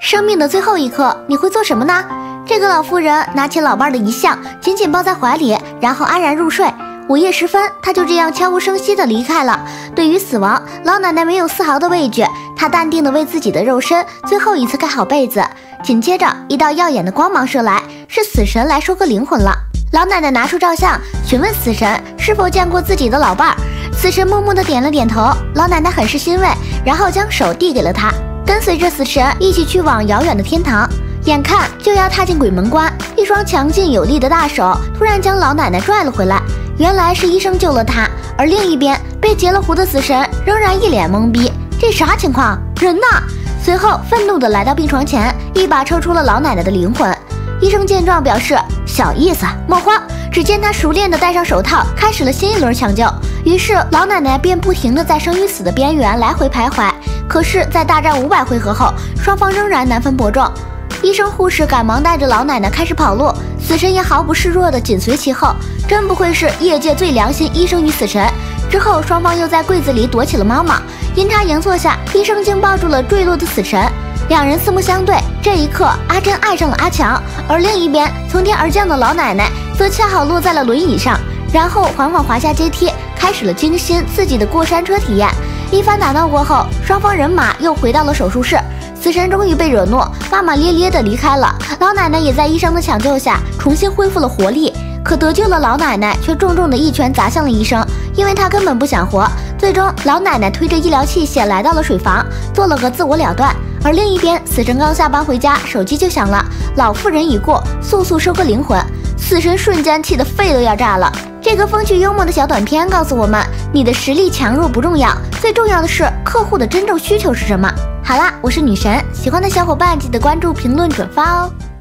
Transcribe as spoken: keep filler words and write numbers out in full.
生命的最后一刻，你会做什么呢？这个老妇人拿起老伴的遗像，紧紧抱在怀里，然后安然入睡。午夜时分，她就这样悄无声息地离开了。对于死亡，老奶奶没有丝毫的畏惧，她淡定地为自己的肉身最后一次盖好被子。紧接着，一道耀眼的光芒射来，是死神来收割灵魂了。老奶奶拿出照相，询问死神是否见过自己的老伴儿。死神默默地点了点头，老奶奶很是欣慰，然后将手递给了他，跟随着死神一起去往遥远的天堂。眼看就要踏进鬼门关，一双强劲有力的大手突然将老奶奶拽了回来。原来是医生救了她，而另一边被截了胡的死神仍然一脸懵逼，这啥情况？人呢？随后愤怒地来到病床前，一把抽出了老奶奶的灵魂。医生见状表示小意思，莫慌。只见他熟练地戴上手套，开始了新一轮抢救。于是老奶奶便不停地在生与死的边缘来回徘徊。可是，在大战五百回合后，双方仍然难分伯仲。医生护士赶忙带着老奶奶开始跑路，死神也毫不示弱地紧随其后。真不愧是业界最良心医生与死神。之后双方又在柜子里躲起了猫猫，阴差阳错下，医生竟抱住了坠落的死神。两人四目相对，这一刻阿珍爱上了阿强，而另一边从天而降的老奶奶则恰好落在了轮椅上，然后缓缓滑下阶梯，开始了惊心刺激的过山车体验。一番打闹过后，双方人马又回到了手术室。死神终于被惹怒，骂骂咧咧地离开了。老奶奶也在医生的抢救下重新恢复了活力。可得救了老奶奶却重重的一拳砸向了医生，因为她根本不想活。最终，老奶奶推着医疗器械来到了水房，做了个自我了断。而另一边，死神刚下班回家，手机就响了，老妇人已过，速速收割灵魂。死神瞬间气得肺都要炸了。这个风趣幽默的小短片告诉我们，你的实力强弱不重要，最重要的是客户的真正需求是什么。好啦，我是女神，喜欢的小伙伴记得关注、评论、转发哦。